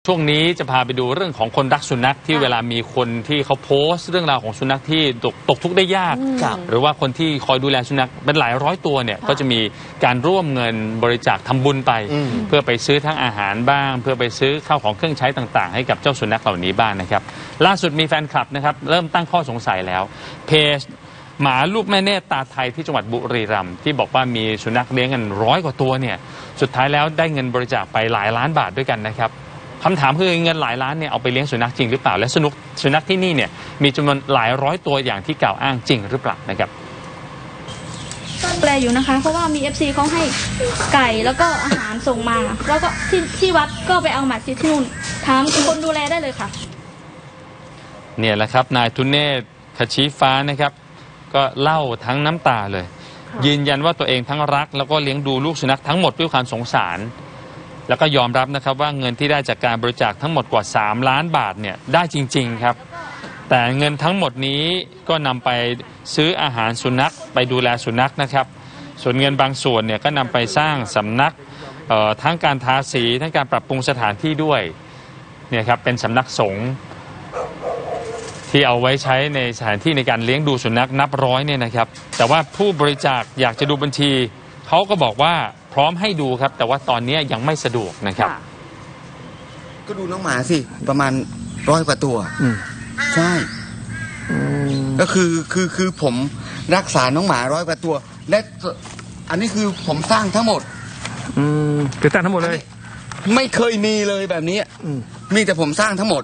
ช่วงนี้จะพาไปดูเรื่องของคนรักสุนัขที่เวลามีคนที่เขาโพสต์เรื่องราวของสุนัขที่ตกทุกข์ได้ยากหรือว่าคนที่คอยดูแลสุนัขเป็นหลายร้อยตัวเนี่ยก็จะมีการร่วมเงินบริจาคทำบุญไปเพื่อไปซื้อทั้งอาหารบ้างเพื่อไปซื้อข้าวของเครื่องใช้ต่างๆให้กับเจ้าสุนัขเหล่านี้บ้างนะครับล่าสุดมีแฟนคลับนะครับเริ่มตั้งข้อสงสัยแล้วเพจหมาลูกแม่เนตรตาไทยที่จังหวัดบุรีรัมย์ที่บอกว่ามีสุนัขเลี้ยงกัน100 กว่าตัวเนี่ยสุดท้ายแล้วได้เงินบริจาคไปหลายล้านบาทด้วยกันนะครับคำถามคือเงินหลายล้านเนี่ยเอาไปเลี้ยงสุนัขจริงหรือเปล่าและสุนัขที่นี่เนี่ยมีจำนวนหลายร้อยตัวอย่างที่กล่าวอ้างจริงหรือเปล่านะครับแปลอยู่นะคะเพราะว่ามี FC เขาให้ไก่แล้วก็อาหารส่งมาแล้วก็ที่วัดก็ไปเอาหมาที่นู่นถามคนดูแลได้เลยค่ะเนี่ยแหละครับนายทุเนศขชีฟ้านะครับก็เล่าทั้งน้ำตาเลยยืนยันว่าตัวเองทั้งรักแล้วก็เลี้ยงดูลูกสุนัขทั้งหมดด้วยความสงสารแล้วก็ยอมรับนะครับว่าเงินที่ได้จากการบริจาคทั้งหมดกว่า3 ล้านบาทเนี่ยได้จริงๆครับแต่เงินทั้งหมดนี้ก็นำไปซื้ออาหารสุนัขไปดูแลสุนัขนะครับส่วนเงินบางส่วนเนี่ยก็นำไปสร้างสำนักทั้งการทาสีทั้งการปรับปรุงสถานที่ด้วยเนี่ยครับเป็นสำนักสงฆ์ที่เอาไว้ใช้ในสถานที่ในการเลี้ยงดูสุนัขนับร้อยเนี่ยนะครับแต่ว่าผู้บริจาคอยากจะดูบัญชีเขาก็บอกว่าพร้อมให้ดูครับแต่ว่าตอนนี้ยังไม่สะดวกนะครับก็ดูน้องหมาสิประมาณ100 กว่าตัวใช่ก็คือผมรักษาน้องหมา100 กว่าตัวและอันนี้คือผมสร้างทั้งหมดคือสร้างทั้งหมดเลยไม่เคยมีเลยแบบนี้มีแต่ผมสร้างทั้งหมด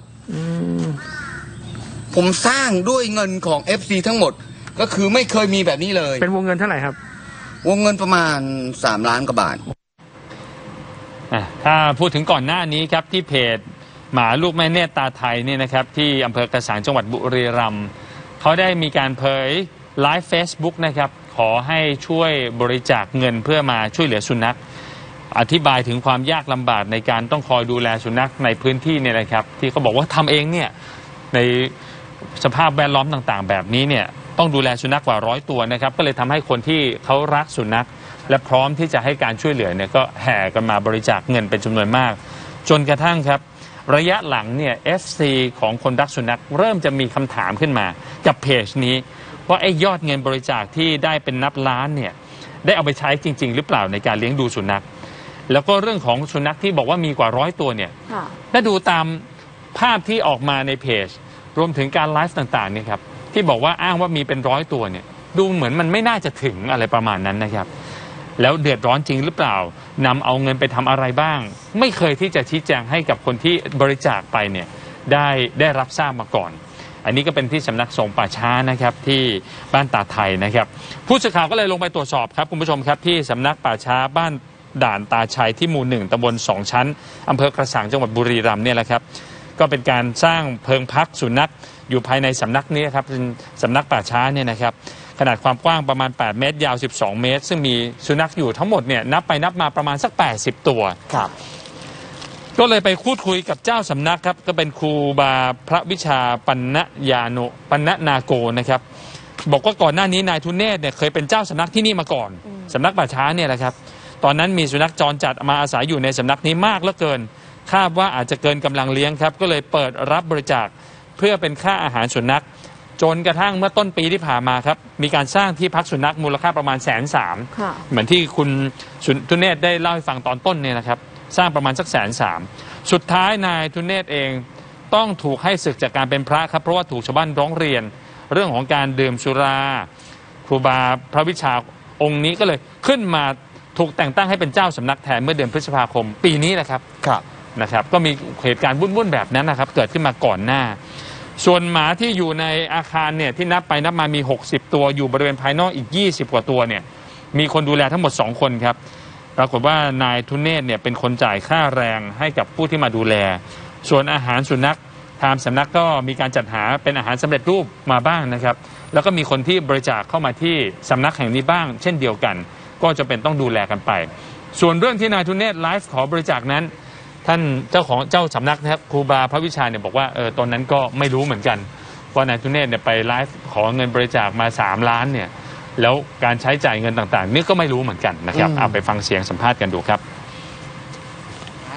ผมสร้างด้วยเงินของ FC ทั้งหมดก็คือไม่เคยมีแบบนี้เลยเป็นวงเงินเท่าไหร่ครับวงเงินประมาณ3 ล้านกว่าบาทถ้าพูดถึงก่อนหน้านี้ครับที่เพจหมาลูกแม่เนตรตาไทยเนี่ยนะครับที่อำเภอกระสังจังหวัดบุรีรัมย์เขาได้มีการเผยไลฟ์ Facebook นะครับขอให้ช่วยบริจาคเงินเพื่อมาช่วยเหลือสุนัขอธิบายถึงความยากลำบากในการต้องคอยดูแลสุนัขในพื้นที่เนี่ยนะครับที่เขาบอกว่าทำเองเนี่ยในสภาพแวดล้อมต่างๆแบบนี้เนี่ยต้องดูแลสุนัขกว่า100 ตัวนะครับก็เลยทำให้คนที่เขารักสุนัขและพร้อมที่จะให้การช่วยเหลือเนี่ยก็แห่กันมาบริจาคเงินเป็นจำนวนมากจนกระทั่งครับระยะหลังเนี่ย FC ของคนรักสุนัขเริ่มจะมีคำถามขึ้นมากับเพจนี้ว่าไอ้ยอดเงินบริจาคที่ได้เป็นนับล้านเนี่ยได้เอาไปใช้จริงๆหรือเปล่าในการเลี้ยงดูสุนัขแล้วก็เรื่องของสุนัขที่บอกว่ามีกว่า100 ตัวเนี่ยถ้าดูตามภาพที่ออกมาในเพจรวมถึงการไลฟ์ต่างๆเนี่ยครับที่บอกว่าอ้างว่ามีเป็น100 ตัวเนี่ยดูเหมือนมันไม่น่าจะถึงอะไรประมาณนั้นนะครับแล้วเดือดร้อนจริงหรือเปล่านำเอาเงินไปทำอะไรบ้างไม่เคยที่จะชี้แจงให้กับคนที่บริจาคไปเนี่ยได้รับทราบมาก่อนอันนี้ก็เป็นที่สำนักสงฆ์ป่าช้านะครับที่บ้านตาไทยนะครับผู้สื่อข่าวก็เลยลงไปตรวจสอบครับคุณผู้ชมครับที่สำนักป่าช้าบ้านด่านตาชัยที่หมู่ 1ตำบล2 ชั้นอำเภอกระสังจังหวัดบุรีรัมย์เนี่ยแหละครับก็เป็นการสร้างเพิงพักสุนัขอยู่ภายในสำนักนี้ครับเป็นสำนักป่าช้าเนี่ยนะครับขนาดความกว้างประมาณ8 เมตรยาว12 เมตรซึ่งมีสุนัขอยู่ทั้งหมดเนี่ยนับไปนับมาประมาณสัก80 ตัวครับก็เลยไปพูดคุยกับเจ้าสำนักครับก็เป็นครูบาพระวิชาปัณณนาโกนะครับบอกว่าก่อนหน้านี้นายทุเนศเนี่ยเคยเป็นเจ้าสำนักที่นี่มาก่อนสำนักป่าช้าเนี่ยแหละครับตอนนั้นมีสุนัขจรจัดมาอาศัยอยู่ในสำนักนี้มากเหลือเกินคาดว่าอาจจะเกินกำลังเลี้ยงครับก็เลยเปิดรับบริจาคเพื่อเป็นค่าอาหารสุนัขจนกระทั่งเมื่อต้นปีที่ผ่านมาครับมีการสร้างที่พักสุนัขมูลค่าประมาณ130,000เหมือนที่คุณทุเนศได้เล่าให้ฟังตอนต้นเนี่ยนะครับสร้างประมาณสัก130,000สุดท้ายนายทุเนศเองต้องถูกให้ศึกจากการเป็นพระครับเพราะว่าถูกชาวบ้านร้องเรียนเรื่องของการดื่มสุราครูบาพระวิชาองค์นี้ก็เลยขึ้นมาถูกแต่งตั้งให้เป็นเจ้าสำนักแทนเมื่อเดือนพฤษภาคมปีนี้นะครับนะครับก็มีเหตุการณ์วุ่นๆแบบนั้นนะครับเกิดขึ้นมาก่อนหน้าส่วนหมาที่อยู่ในอาคารเนี่ยที่นับไปนับมามี60 ตัวอยู่บริเวณภายนอกอีก20 กว่าตัวเนี่ยมีคนดูแลทั้งหมด2 คนครับปรากฏว่านายทุเนศเนี่ยเป็นคนจ่ายค่าแรงให้กับผู้ที่มาดูแลส่วนอาหารสุนัขทางสำนักก็มีการจัดหาเป็นอาหารสำเร็จรูปมาบ้างนะครับแล้วก็มีคนที่บริจาคเข้ามาที่สำนักแห่งนี้บ้างเช่นเดียวกันก็จะเป็นต้องดูแลกันไปส่วนเรื่องที่นายทุเนศไลฟ์ขอบริจาคนั้นท่านเจ้าสำนักนะครับครูบาพระวิชาเนี่ยบอกว่าตอนนั้นก็ไม่รู้เหมือนกันว่านายทุเนศเนี่ยไปไลฟ์ขอเงินบริจาคมา3 ล้านเนี่ยแล้วการใช้จ่ายเงินต่างๆนี่ก็ไม่รู้เหมือนกันนะครับเอาไปฟังเสียงสัมภาษณ์กันดูครับ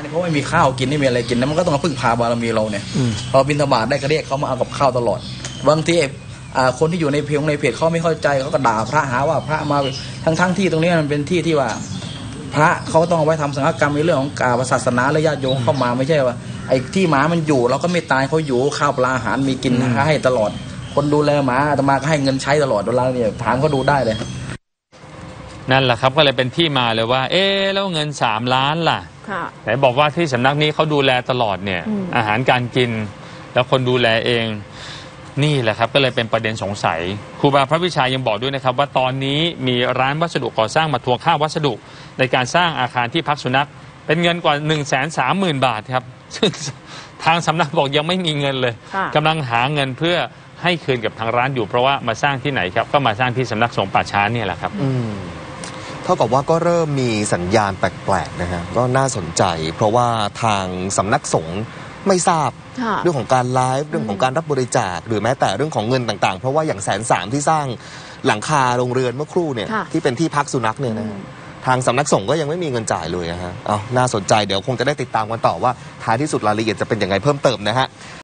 เขาไม่มีข้าวกินไม่มีอะไรกินนะมันก็ต้องพึ่งพาบารมีเราเนี่ยพอบิณฑบาตได้ก็เรียกเขามาเอากับข้าวตลอดบางทีคนที่อยู่ในเพจเขาไม่เข้าใจเขาก็ด่าพระหาว่าพระมาทั้งที่ตรงนี้มันเป็นที่ที่ว่าพระเขาต้องเอาไว้ทำสังฆกรรมในเรื่องของการศาสนาและญาติโยมเข้ามาไม่ใช่ว่าไอ้ที่หมามันอยู่เราก็ไม่ตายเขาอยู่ข้าวปลาอาหารมีกินให้ตลอดคนดูแลหมาอาตมาก็ให้เงินใช้ตลอดเวลาเนี่ยถามเขาดูได้เลยนั่นแหละครับก็เลยเป็นที่มาเลยว่าแล้วเงิน3 ล้านล่ะไหนบอกว่าที่สำนักนี้เขาดูแลตลอดเนี่ยอาหารการกินแล้วคนดูแลเองนี่แหละครับก็เลยเป็นประเด็นสงสัยครูบาพระวิชัยยังบอกด้วยนะครับว่าตอนนี้มีร้านวัสดุก่อสร้างมาทวงค่าวัสดุในการสร้างอาคารที่พักสุนัขเป็นเงินกว่า 130,000 บาทครับซึ่งทางสำนักบอกยังไม่มีเงินเลยกำลังหาเงินเพื่อให้คืนกับทางร้านอยู่เพราะว่ามาสร้างที่ไหนครับก็มาสร้างที่สำนักสงฆ์ป่าช้าเนี่ยแหละครับเท่ากับว่าก็เริ่มมีสัญญาณแปลกๆนะฮะก็น่าสนใจเพราะว่าทางสำนักสงฆ์ไม่ทราบเรื่องของการไลฟ์เรื่องของการรับบริจาคหรือแม้แต่เรื่องของเงินต่างๆเพราะว่าอย่าง130,000ที่สร้างหลังคาโรงเรือนเมื่อครู่เนี่ยที่เป็นที่พักสุนัขเนี่ยนะทางสำนักสงฆ์ก็ยังไม่มีเงินจ่ายเลยนะฮะน่าสนใจเดี๋ยวคงจะได้ติดตามกันต่อว่าท้ายที่สุดรายละเอียดจะเป็นยังไงเพิ่มเติมนะฮะ